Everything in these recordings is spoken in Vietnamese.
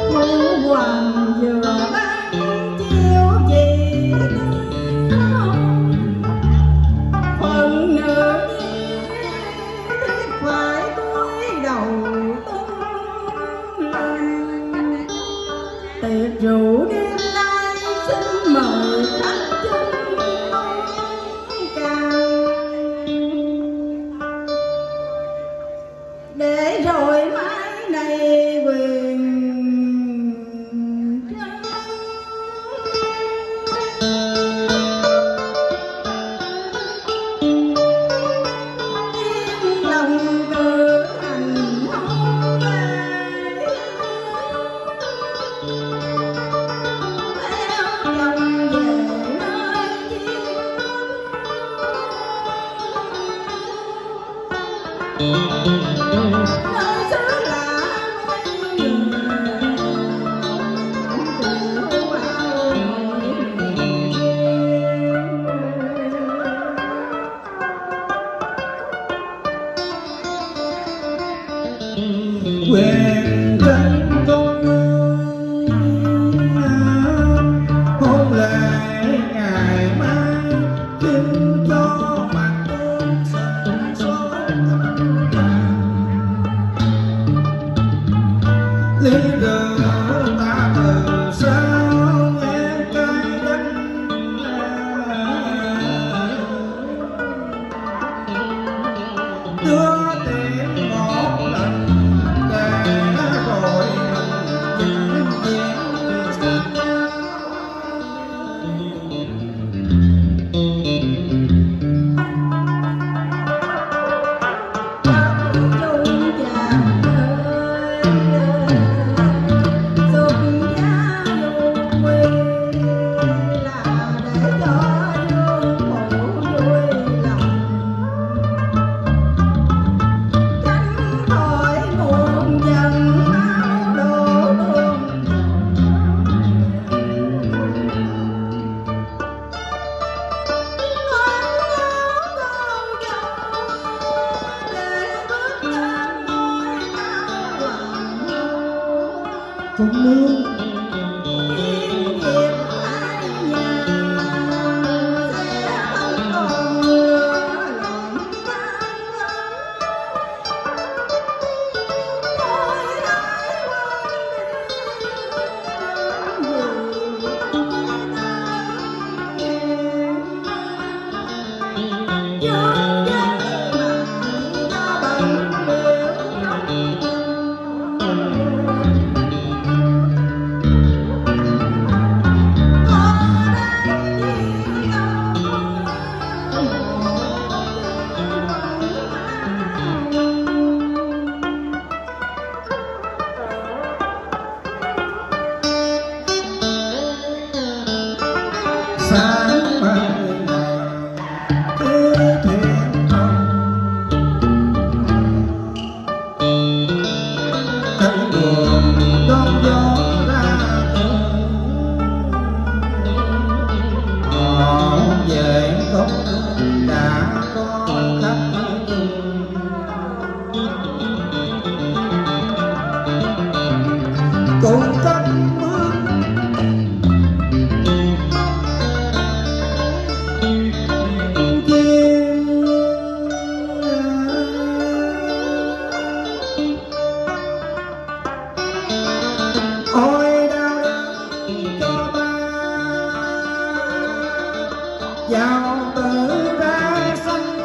Ngũ hoàng vừa ban chiếu gì phần nữa thiết phải cúi đầu lên. Tiệc rượu đêm nay xin mời khách chung càng, để rồi mai này quyền quyền dân công hôn lễ ngày mai xin cho mặt tương sân số lý rừng ta từ sao nghe cây đánh đưa tiền một lần cũng muốn sáng mai thế thiên không cánh buồn đón gió ra họ về không đã có khách cùng cách dạo từ ra xanh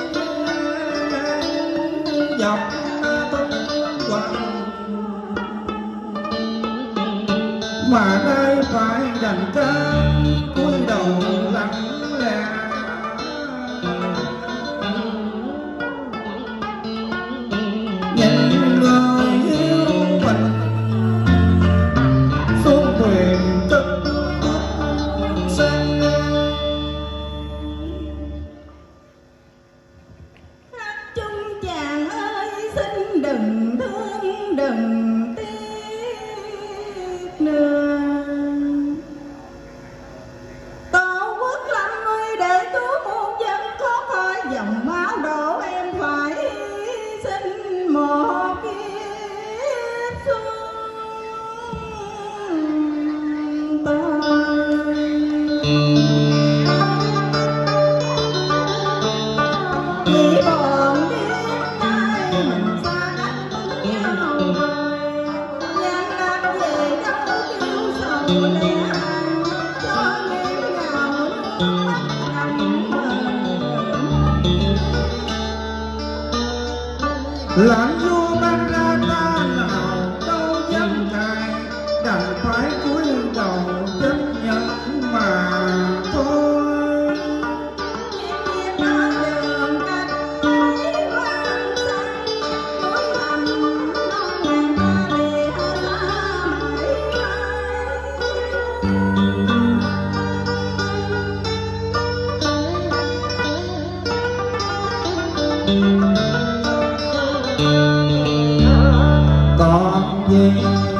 dọc tung quanh mà đây phải đành cơn cúi đầu lặng lẽ nhìn người yêu mình xuống thuyền cất sang chung chàng ơi xin đừng thương đừng tiếc nữa. Tổ quốc làm người để Làm vua ban ra ta nào đâu dám cài, đành phải cúi đầu chấp nhận mà thôi. Còn gì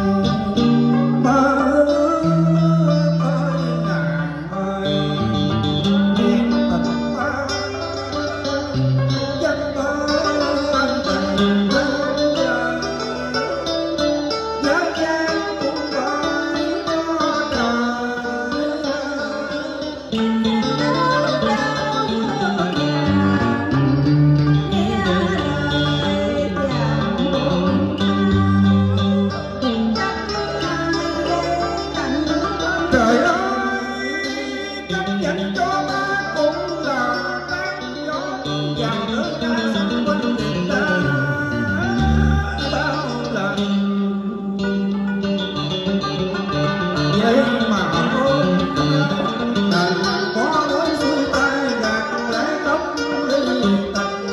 mơ ơi nàng ơi, biết tình ta chắc ơn tình thương đời, giá gian cũng phải có trời. Trời ơi, chấp nhận cho ta cũng là tác giống và nữa ta sẵn quanh người ta bao lần. Vậy mà thôi, đành có lối xuôi tay gạt lẽ tóc ly tình.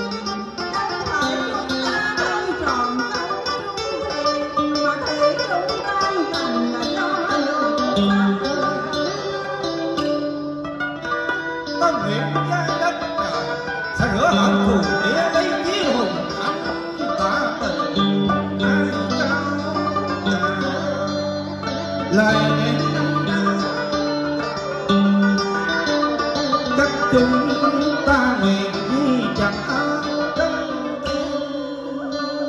Có nguyện trái đất trời sẽ rửa hận thù địa lấy chí hùng ấm tỏa tình ai trao lời hẹn các chúng ta nguyện ghi chặt áo trong tim.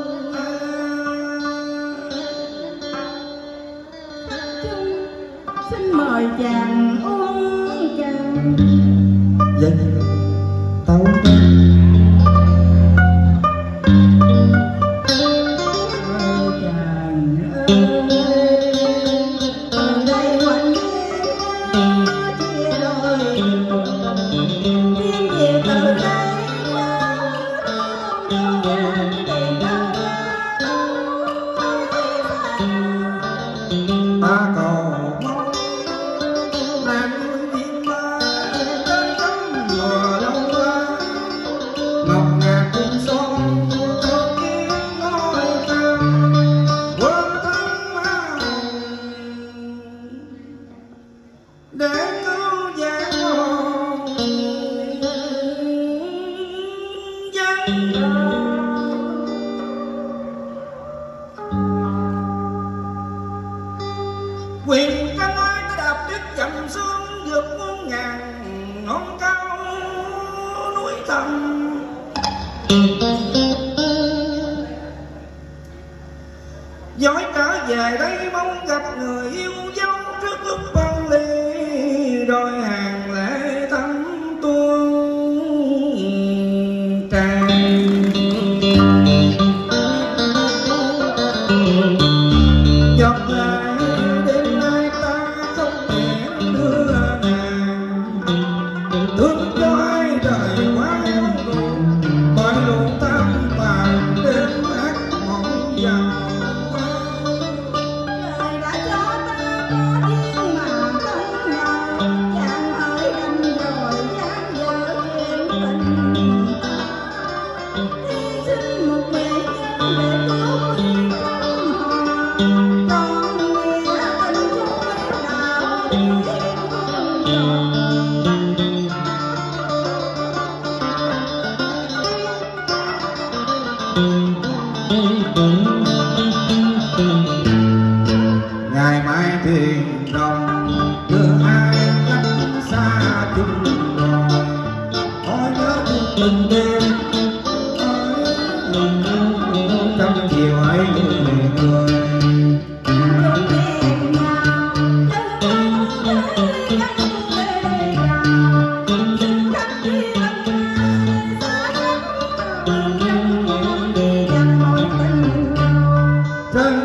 Xin mời chàng uống trà. Dân tấu ta cầu mong nàng nuôi viên ma đến cấm mùa lâu qua, ngọc ngà cùng son cho kiến ngôi cao quên thân ma để cứu giang hồ dân quyền căn ai ta đạp tuyết chậm xuống vượt muôn ngàn non cao núi thẳm. Dõi trở về đây mong gặp người yêu dấu trước lúc phân ly, đôi hàng lệ thắm tuôn tràn. Giọt lệ đêm nay ta không thể đưa nàng, thương cho ai đời quá eo buồn, bởi路tam tàn đến ác mộng giàu. Trời đã cho ta có duyên mà không ngờ, chàng hỡi đành rồi dáng dở chuyện tình ta. Hy sinh một nghệ nhân để cứu duyên trăm hòa, còn nghĩa tình chuối đạo thiên phương tròn. Ngày mai thuyền đồng đưa ai cách xa chung rồi, ôi nhớ từng đêm trong chiều ấy người. Trên